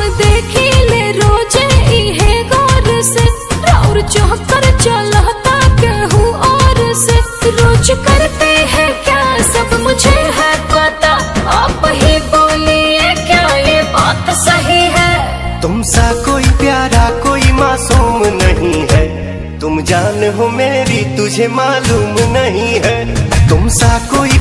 देखी ले रोजे इहे गौर से, और चौकर चलता कहूँ और से। रोज करते हैं क्या सब मुझे है पता, आप ही बोलिए क्या ये बात सही है। तुमसा कोई प्यारा कोई मासूम नहीं है, तुम जान हो मेरी तुझे मालूम नहीं है। तुमसा कोई